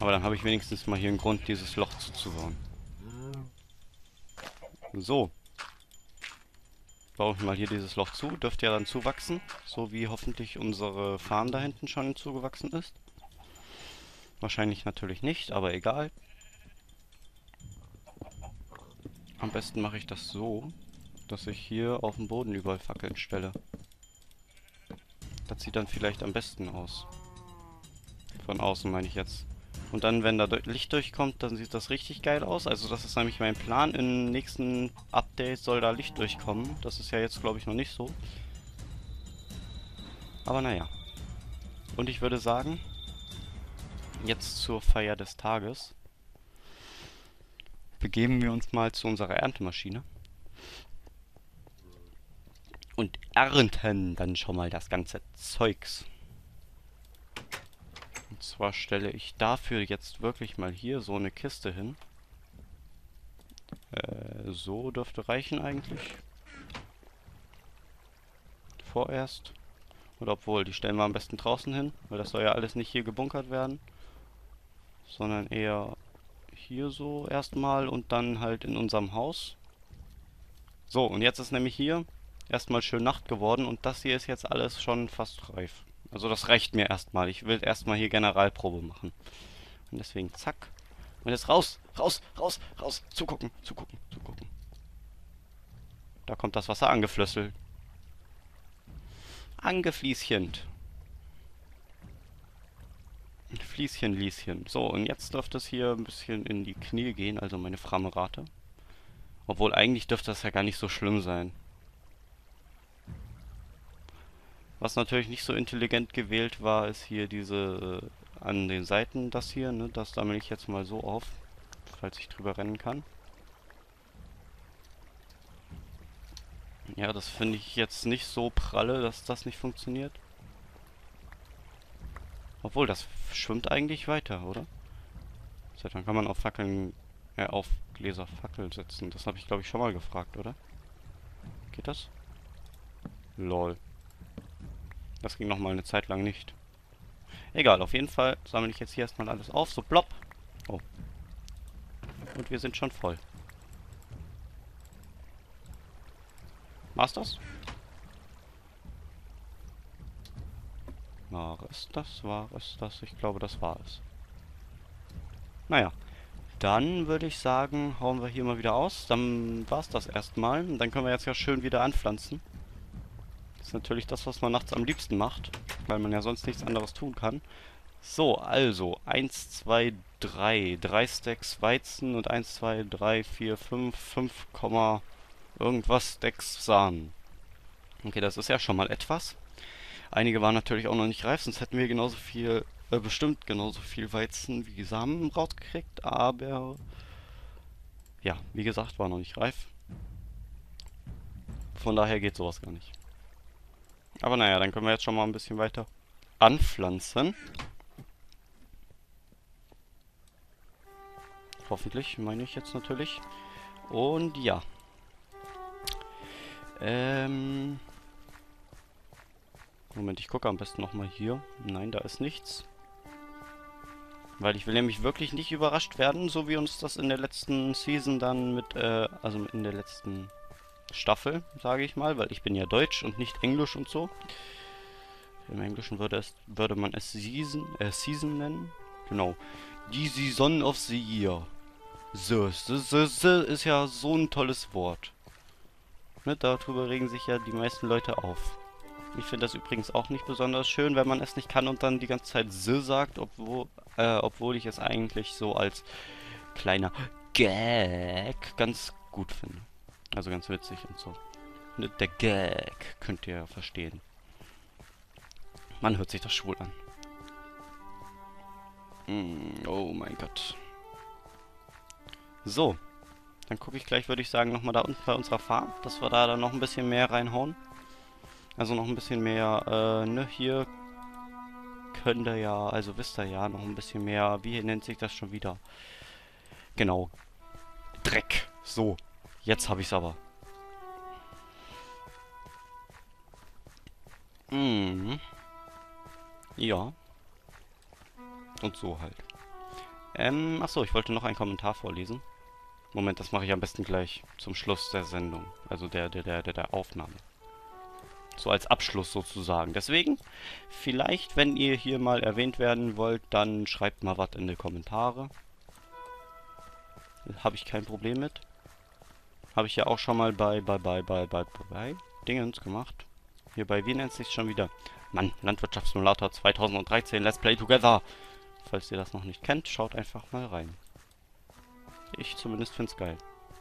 Aber dann habe ich wenigstens mal hier einen Grund, dieses Loch zuzubauen. So. Baue ich mal hier dieses Loch zu. Dürfte ja dann zuwachsen. So wie hoffentlich unsere Farm da hinten schon zugewachsen ist. Wahrscheinlich natürlich nicht, aber egal. Am besten mache ich das so, dass ich hier auf dem Boden überall Fackeln stelle. Das sieht dann vielleicht am besten aus. Von außen meine ich jetzt. Und dann, wenn da Licht durchkommt, dann sieht das richtig geil aus. Also das ist nämlich mein Plan. Im nächsten Update soll da Licht durchkommen. Das ist ja jetzt, glaube ich, noch nicht so. Aber naja. Und ich würde sagen, jetzt zur Feier des Tages begeben wir uns mal zu unserer Erntemaschine. Und ernten dann schon mal das ganze Zeugs. Und zwar stelle ich dafür jetzt wirklich mal hier so eine Kiste hin. So dürfte reichen eigentlich. Vorerst. Oder obwohl, die stellen wir am besten draußen hin, weil das soll ja alles nicht hier gebunkert werden. Sondern eher hier so erstmal und dann halt in unserem Haus. So, und jetzt ist nämlich hier erstmal schön Nacht geworden und das hier ist jetzt alles schon fast reif. Also das reicht mir erstmal. Ich will erstmal hier Generalprobe machen. Und deswegen zack. Und jetzt raus, raus, raus, raus. Zugucken, zugucken, zugucken. Da kommt das Wasser angeflösselt. Angefließchend. Fließchen, Lieschen. So, und jetzt dürfte es hier ein bisschen in die Knie gehen, also meine Frammerate. Obwohl eigentlich dürfte das ja gar nicht so schlimm sein. Was natürlich nicht so intelligent gewählt war, ist hier diese an den Seiten das hier, ne? Das sammle ich jetzt mal so auf, falls ich drüber rennen kann. Ja, das finde ich jetzt nicht so pralle, dass das nicht funktioniert. Obwohl, das schwimmt eigentlich weiter, oder? So, dann kann man auf Fackeln, auf Gläser Fackel setzen. Das habe ich, glaube ich, schon mal gefragt, oder? Geht das? Lol. Das ging noch mal eine Zeit lang nicht. Egal, auf jeden Fall sammle ich jetzt hier erstmal alles auf. So, plopp. Oh. Und wir sind schon voll. War's das? War es das? War es das? Ich glaube, das war es. Naja. Dann würde ich sagen, hauen wir hier mal wieder aus. Dann war's das erstmal. Und dann können wir jetzt ja schön wieder anpflanzen. Das ist natürlich das, was man nachts am liebsten macht, weil man ja sonst nichts anderes tun kann. So, also 1, 2, 3. 3 Stacks Weizen und 1, 2, 3, 4, 5, 5, irgendwas Stacks Samen. Okay, das ist ja schon mal etwas. Einige waren natürlich auch noch nicht reif, sonst hätten wir genauso viel, bestimmt genauso viel Weizen wie Samen rausgekriegt, aber ja, wie gesagt, war noch nicht reif. Von daher geht sowas gar nicht. Aber naja, dann können wir jetzt schon mal ein bisschen weiter anpflanzen. Hoffentlich, meine ich jetzt natürlich. Und ja. Moment, ich gucke am besten nochmal hier. Nein, da ist nichts. Weil ich will nämlich wirklich nicht überrascht werden, so wie uns das in der letzten Season dann mit, also in der letzten Staffel, sage ich mal, weil ich bin ja Deutsch und nicht Englisch und so. Im Englischen würde man es Season nennen. Genau. Die Season of the Year. The ist ja so ein tolles Wort. Ne, darüber regen sich ja die meisten Leute auf. Ich finde das übrigens auch nicht besonders schön, wenn man es nicht kann und dann die ganze Zeit sagt, obwohl ich es eigentlich so als kleiner Gag ganz gut finde. Also ganz witzig und so. Ne, der Gag könnt ihr ja verstehen. Man hört sich das schwul an. Oh mein Gott. So. Dann gucke ich gleich, würde ich sagen, nochmal da unten bei unserer Farm, dass wir da dann noch ein bisschen mehr reinhauen. Also noch ein bisschen mehr, ne, hier könnt ihr ja, also wisst ihr ja, noch ein bisschen mehr, wie nennt sich das schon wieder? Genau. Dreck. So. Jetzt habe ich's aber. Ja. Und so halt. Achso, ich wollte noch einen Kommentar vorlesen. Moment, das mache ich am besten gleich zum Schluss der Sendung. Also der Aufnahme. So als Abschluss sozusagen. Deswegen, vielleicht, wenn ihr hier mal erwähnt werden wollt, dann schreibt mal was in die Kommentare. Habe ich kein Problem mit. Habe ich ja auch schon mal bei Dingens gemacht. Hier bei, wie nennt es sich schon wieder? Mann, Landwirtschaftssimulator 2013, Let's Play Together. Falls ihr das noch nicht kennt, schaut einfach mal rein. Ich zumindest find's geil.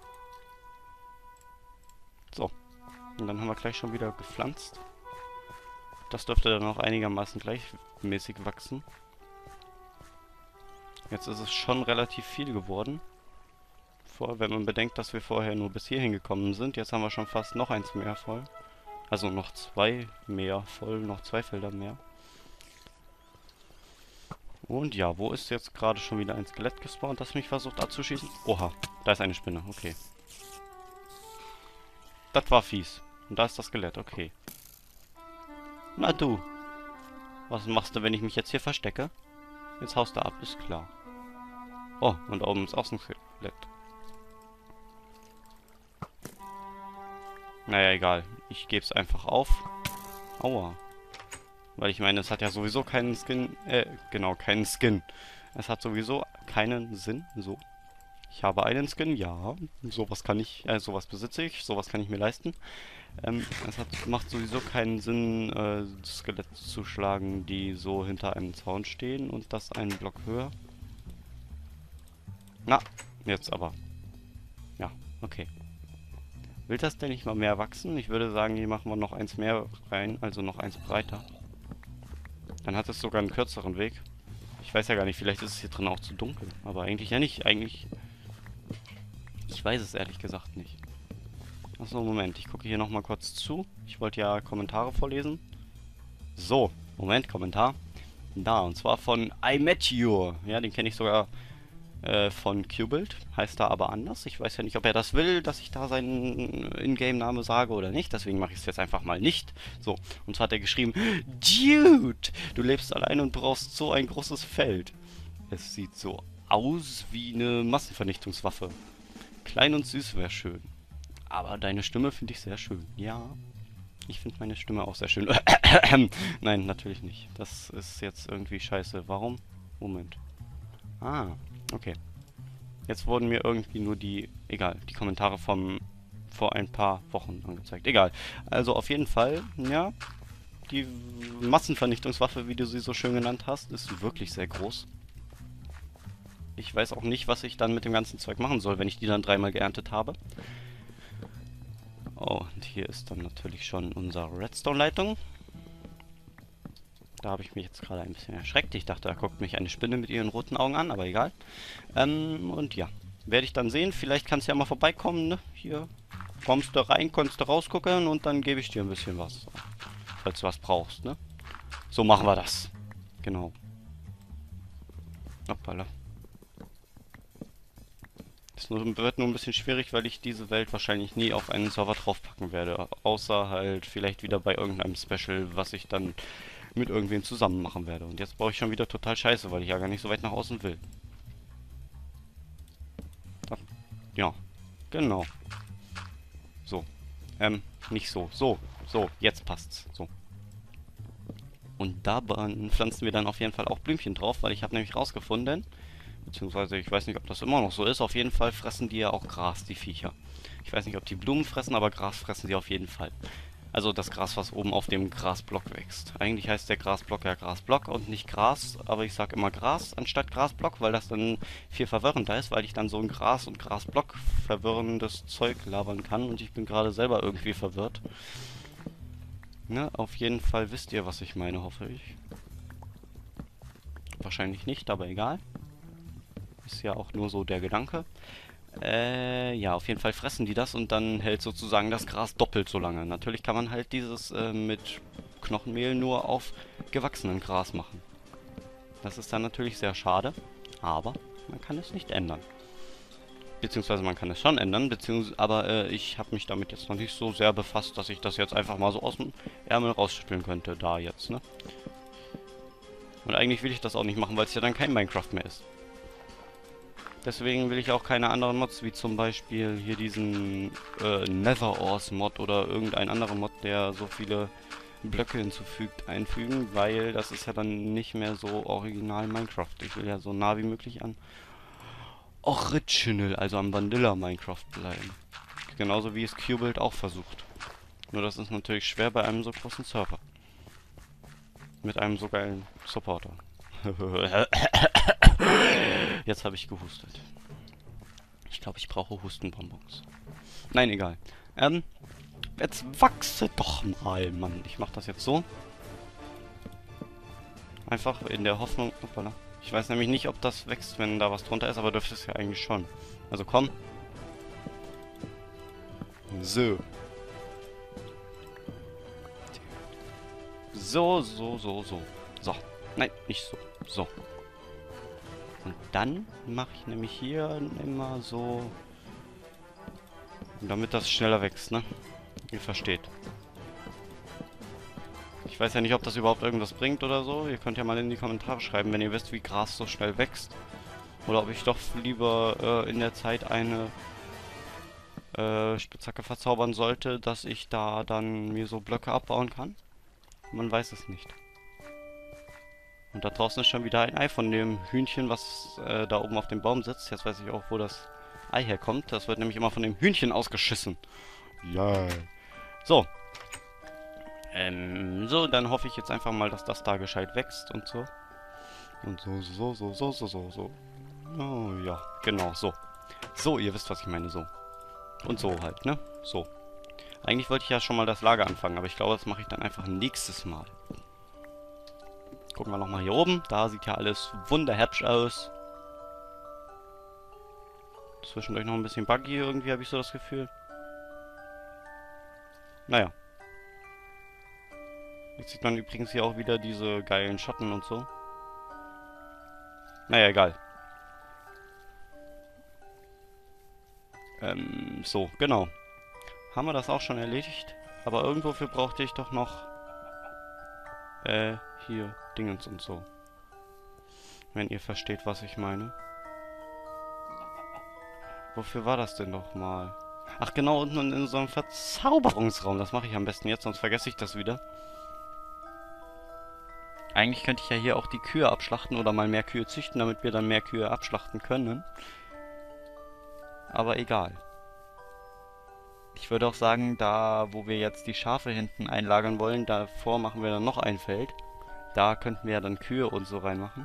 So. Und dann haben wir gleich schon wieder gepflanzt. Das dürfte dann auch einigermaßen gleichmäßig wachsen. Jetzt ist es schon relativ viel geworden. Wenn man bedenkt, dass wir vorher nur bis hierhin gekommen sind. Jetzt haben wir schon fast noch eins mehr voll. Also noch 2 mehr voll, noch 2 Felder mehr. Und ja, wo ist jetzt gerade schon wieder ein Skelett gespawnt, das mich versucht abzuschießen? Oha, da ist eine Spinne, okay. Das war fies. Und da ist das Skelett, okay. Na du. Was machst du, wenn ich mich jetzt hier verstecke? Jetzt haust du ab, ist klar. Oh, und da oben ist auch ein Skelett. Naja, egal. Ich gebe es einfach auf. Aua. Weil ich meine, es hat ja sowieso keinen Skin. Genau, keinen Skin. Es hat sowieso keinen Sinn. So. Ich habe einen Skin, ja. Sowas kann ich, sowas besitze ich. Sowas kann ich mir leisten. Macht sowieso keinen Sinn, Skelette zu schlagen, die so hinter einem Zaun stehen und das einen Block höher. Na, jetzt aber. Ja, okay. Will das denn nicht mal mehr wachsen? Ich würde sagen, hier machen wir noch eins mehr rein, also noch eins breiter. Dann hat es sogar einen kürzeren Weg. Ich weiß ja gar nicht, vielleicht ist es hier drin auch zu dunkel. Aber eigentlich ja nicht. Eigentlich... Ich weiß es ehrlich gesagt nicht. Achso, Moment. Ich gucke hier nochmal kurz zu. Ich wollte ja Kommentare vorlesen. So, Moment, Kommentar. Da, und zwar von I Met You. Ja, den kenne ich sogar von Qbuild. Heißt da aber anders. Ich weiß ja nicht, ob er das will, dass ich da seinen Ingame-Name sage oder nicht. Deswegen mache ich es jetzt einfach mal nicht. So, und zwar hat er geschrieben: Dude, du lebst allein und brauchst so ein großes Feld. Es sieht so aus wie eine Massenvernichtungswaffe. Klein und süß wäre schön. Aber deine Stimme finde ich sehr schön. Ja, ich finde meine Stimme auch sehr schön. Nein, natürlich nicht. Das ist jetzt irgendwie scheiße. Warum? Moment. Ah, okay. Jetzt wurden mir irgendwie nur die Kommentare vom vor ein paar Wochen angezeigt. Egal. Also auf jeden Fall, ja, die Massenvernichtungswaffe, wie du sie so schön genannt hast, ist wirklich sehr groß. Ich weiß auch nicht, was ich dann mit dem ganzen Zeug machen soll, wenn ich die dann 3-mal geerntet habe. Oh, und hier ist dann natürlich schon unsere Redstone-Leitung. Da habe ich mich jetzt gerade ein bisschen erschreckt. Ich dachte, da guckt mich eine Spinne mit ihren roten Augen an, aber egal. Und ja, werde ich dann sehen. Vielleicht kannst du ja mal vorbeikommen, ne? Hier kommst du rein, kannst du rausgucken und dann gebe ich dir ein bisschen was. Falls du was brauchst, ne? So machen wir das. Genau. Hoppala. Es wird nur ein bisschen schwierig, weil ich diese Welt wahrscheinlich nie auf einen Server draufpacken werde. Außer halt vielleicht wieder bei irgendeinem Special, was ich dann mit irgendwem zusammen machen werde. Und jetzt brauche ich schon wieder total scheiße, weil ich ja gar nicht so weit nach außen will. Ja, genau. So. Nicht so. So. So, jetzt passt's. So. Und da pflanzen wir dann auf jeden Fall auch Blümchen drauf, weil ich habe nämlich rausgefunden, beziehungsweise ich weiß nicht, ob das immer noch so ist, auf jeden Fall fressen die ja auch Gras, die Viecher. Ich weiß nicht, ob die Blumen fressen, aber Gras fressen sie auf jeden Fall. Also das Gras, was oben auf dem Grasblock wächst. Eigentlich heißt der Grasblock ja Grasblock und nicht Gras, aber ich sage immer Gras anstatt Grasblock, weil das dann viel verwirrender ist, weil ich dann so ein Gras- und Grasblock verwirrendes Zeug labern kann und ich bin gerade selber irgendwie verwirrt. Ne, auf jeden Fall wisst ihr, was ich meine, hoffe ich. Wahrscheinlich nicht, aber egal. Ist ja auch nur so der Gedanke. Ja, auf jeden Fall fressen die das und dann hält sozusagen das Gras doppelt so lange. Natürlich kann man halt dieses mit Knochenmehl nur auf gewachsenen Gras machen. Das ist dann natürlich sehr schade, aber man kann es nicht ändern. Beziehungsweise man kann es schon ändern, aber ich habe mich damit jetzt noch nicht so sehr befasst, dass ich das jetzt einfach mal so aus dem Ärmel rausschütteln könnte, da jetzt, ne? Und eigentlich will ich das auch nicht machen, weil es ja dann kein Minecraft mehr ist. Deswegen will ich auch keine anderen Mods, wie zum Beispiel hier diesen Nether Ores Mod oder irgendein anderer Mod, der so viele Blöcke hinzufügt, einfügen, weil das ist ja dann nicht mehr so original Minecraft. Ich will ja so nah wie möglich an Original, also am Vanilla Minecraft bleiben. Genauso wie es Qbuild auch versucht. Nur das ist natürlich schwer bei einem so großen Server. Mit einem so geilen Supporter. Jetzt habe ich gehustet. Ich glaube, ich brauche Hustenbonbons. Nein, egal. Jetzt wachse doch mal, Mann. Ich mache das jetzt so. Einfach in der Hoffnung... Hoppala. Ich weiß nämlich nicht, ob das wächst, wenn da was drunter ist, aber dürfte es ja eigentlich schon. Also komm. So. So. So. Nein, nicht so. So. Und dann mache ich nämlich hier immer so... Damit das schneller wächst, ne? Ihr versteht. Ich weiß ja nicht, ob das überhaupt irgendwas bringt oder so. Ihr könnt ja mal in die Kommentare schreiben, wenn ihr wisst, wie Gras so schnell wächst. Oder ob ich doch lieber in der Zeit eine Spitzhacke verzaubern sollte, dass ich da dann mir so Blöcke abbauen kann. Man weiß es nicht. Und da draußen ist schon wieder ein Ei von dem Hühnchen, was da oben auf dem Baum sitzt. Jetzt weiß ich auch, wo das Ei herkommt. Das wird nämlich immer von dem Hühnchen ausgeschissen. Ja. So. So, dann hoffe ich jetzt einfach mal, dass das da gescheit wächst und so. Und so. Oh, ja, genau, so. So, ihr wisst, was ich meine, so. Und so halt, ne? So. Eigentlich wollte ich ja schon mal das Lager anfangen, aber ich glaube, das mache ich dann einfach nächstes Mal. Gucken wir nochmal hier oben. Da sieht ja alles wunderhübsch aus. Zwischendurch noch ein bisschen buggy irgendwie, habe ich so das Gefühl. Naja. Jetzt sieht man übrigens hier auch wieder diese geilen Schatten und so. Naja, egal. So, genau. Haben wir das auch schon erledigt? Aber irgendwofür brauchte ich doch noch... hier, Dingens und so. Wenn ihr versteht, was ich meine. Wofür war das denn nochmal? Ach, genau, unten in so einem Verzauberungsraum. Das mache ich am besten jetzt, sonst vergesse ich das wieder. Eigentlich könnte ich ja hier auch die Kühe abschlachten oder mal mehr Kühe züchten, damit wir dann mehr Kühe abschlachten können. Aber egal. Ich würde auch sagen, da wo wir jetzt die Schafe hinten einlagern wollen, davor machen wir dann noch ein Feld. Da könnten wir ja dann Kühe und so reinmachen.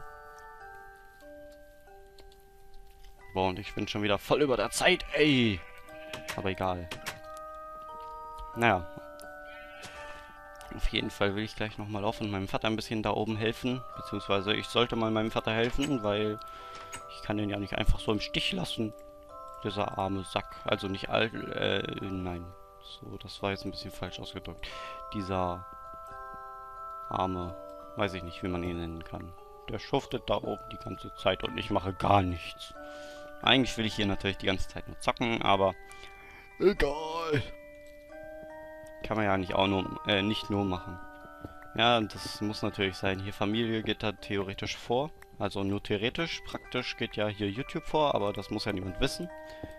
Boah, und ich bin schon wieder voll über der Zeit, ey. Aber egal. Naja. Auf jeden Fall will ich gleich nochmal auf und meinem Vater ein bisschen da oben helfen. Beziehungsweise ich sollte mal meinem Vater helfen, weil ich kann den ja nicht einfach so im Stich lassen. Dieser arme Sack. Also nicht nein. So, das war jetzt ein bisschen falsch ausgedrückt. Dieser arme, weiß ich nicht, wie man ihn nennen kann. Der schuftet da oben die ganze Zeit und ich mache gar nichts. Eigentlich will ich hier natürlich die ganze Zeit nur zocken, aber egal. Kann man ja nicht auch nur, nicht nur machen. Ja, das muss natürlich sein. Hier Familie geht da theoretisch vor. Also nur theoretisch. Praktisch geht ja hier YouTube vor, aber das muss ja niemand wissen.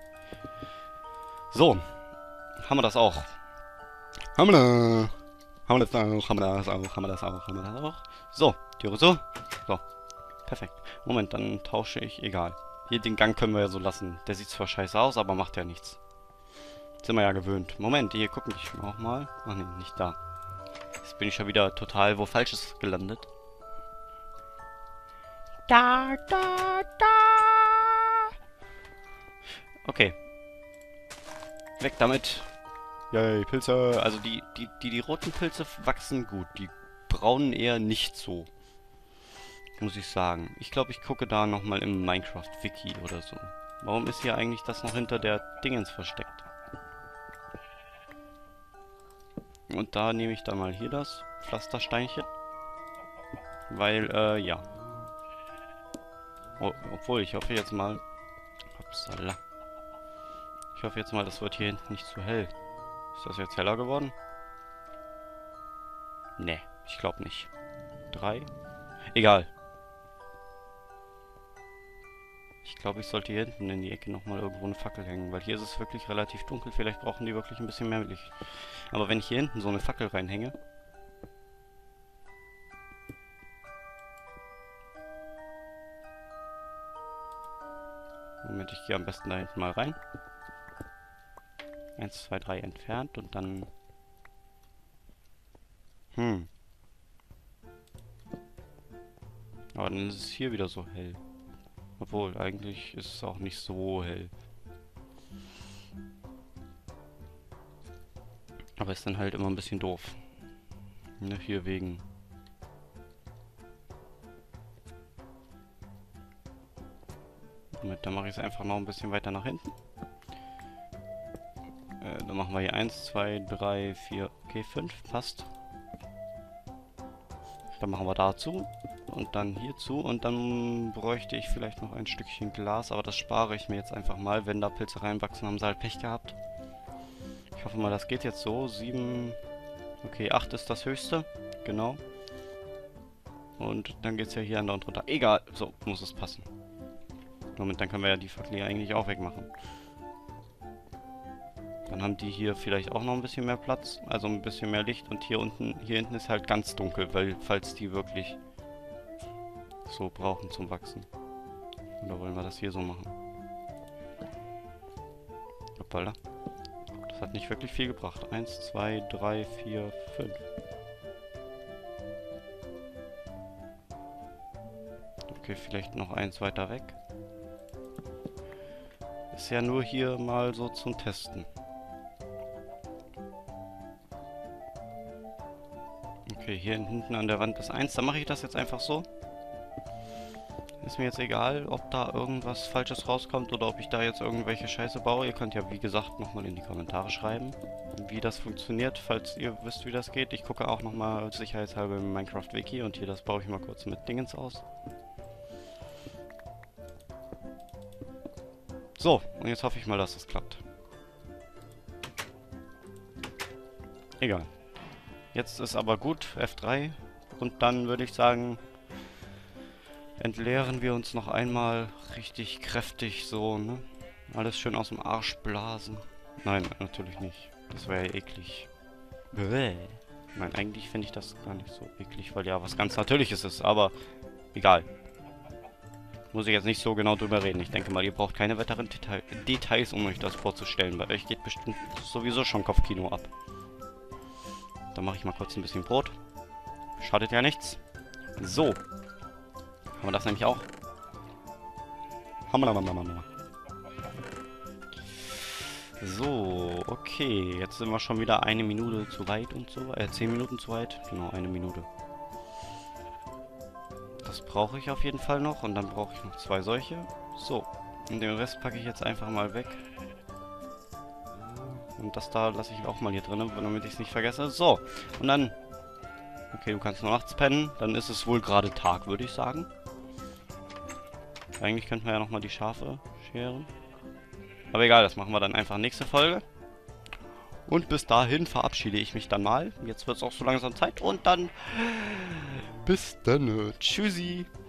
So. Haben wir das auch. Haben wir das auch, haben wir das auch, haben wir das auch, haben wir das auch. So, Türe so. So. Perfekt. Moment, dann tausche ich, egal. Hier den Gang können wir ja so lassen. Der sieht zwar scheiße aus, aber macht ja nichts. Sind wir ja gewöhnt. Moment, hier gucken ich auch mal. Ach nee, nicht da. Jetzt bin ich schon wieder total wo Falsches gelandet. Da. Okay. Weg damit. Yay, Pilze. Also die roten Pilze wachsen gut. Die braunen eher nicht so. Muss ich sagen. Ich glaube, ich gucke da nochmal im Minecraft-Wiki oder so. Warum ist hier eigentlich das noch hinter der Dingens versteckt? Und da nehme ich dann mal hier das Pflastersteinchen. Weil, ja. Oh, obwohl, ich hoffe jetzt mal... Upsala. Ich hoffe jetzt mal, das wird hier hinten nicht zu hell. Ist das jetzt heller geworden? Ne, ich glaube nicht. 3? Egal. Ich glaube, ich sollte hier hinten in die Ecke nochmal irgendwo eine Fackel hängen, weil hier ist es wirklich relativ dunkel. Vielleicht brauchen die wirklich ein bisschen mehr Licht. Aber wenn ich hier hinten so eine Fackel reinhänge... Moment, ich gehe am besten da hinten mal rein. 1, 2, 3 entfernt und dann... Aber dann ist es hier wieder so hell. Obwohl, eigentlich ist es auch nicht so hell. Aber ist dann halt immer ein bisschen doof. Ne, hier wegen. Moment, dann mache ich es einfach noch ein bisschen weiter nach hinten. Dann machen wir hier 1, 2, 3, 4, okay, 5, passt. Dann machen wir dazu und dann hierzu und dann bräuchte ich vielleicht noch ein Stückchen Glas, aber das spare ich mir jetzt einfach mal. Wenn da Pilze reinwachsen, haben sie halt Pech gehabt. Ich hoffe mal, das geht jetzt so. 7, okay, 8 ist das höchste, genau. Und dann geht es ja hier andauernd runter. Egal, so muss es passen. Moment, dann können wir ja die Fackel hier eigentlich auch wegmachen. Dann haben die hier vielleicht auch noch ein bisschen mehr Platz, also ein bisschen mehr Licht. Und hier hinten ist halt ganz dunkel, weil falls die wirklich so brauchen zum Wachsen. Oder wollen wir das hier so machen? Hoppala. Das hat nicht wirklich viel gebracht. 1, 2, 3, 4, 5. Okay, vielleicht noch eins weiter weg. Ist ja nur hier mal so zum Testen. Okay, hier hinten an der Wand ist 1. Dann mache ich das jetzt einfach so. Ist mir jetzt egal, ob da irgendwas Falsches rauskommt oder ob ich da jetzt irgendwelche Scheiße baue. Ihr könnt ja, wie gesagt, nochmal in die Kommentare schreiben, wie das funktioniert, falls ihr wisst, wie das geht. Ich gucke auch nochmal sicherheitshalber im Minecraft-Wiki und hier das baue ich mal kurz mit Dingens aus. So, und jetzt hoffe ich mal, dass das klappt. Egal. Jetzt ist aber gut, F3. Und dann würde ich sagen, entleeren wir uns noch einmal richtig kräftig so, ne? Alles schön aus dem Arsch blasen. Nein, natürlich nicht. Das wäre ja eklig. Bäh. Nein, eigentlich finde ich das gar nicht so eklig, weil ja was ganz Natürliches ist, aber egal. Muss ich jetzt nicht so genau drüber reden. Ich denke mal, ihr braucht keine weiteren Details, um euch das vorzustellen. Bei euch geht bestimmt sowieso schon Kopfkino ab. Dann mache ich mal kurz ein bisschen Brot. Schadet ja nichts. So. Haben wir das nämlich auch? So, okay. Jetzt sind wir schon wieder 1 Minute zu weit und so. 10 Minuten zu weit. Genau, 1 Minute. Das brauche ich auf jeden Fall noch. Und dann brauche ich noch 2 solche. So. Und den Rest packe ich jetzt einfach mal weg. Und das da lasse ich auch mal hier drin, damit ich es nicht vergesse. So. Und dann... Okay, du kannst nur nachts pennen. Dann ist es wohl gerade Tag, würde ich sagen. Eigentlich könnten wir ja nochmal die Schafe scheren. Aber egal, das machen wir dann einfach nächste Folge. Und bis dahin verabschiede ich mich dann mal. Jetzt wird es auch so langsam Zeit. Und dann bis dann. Tschüssi.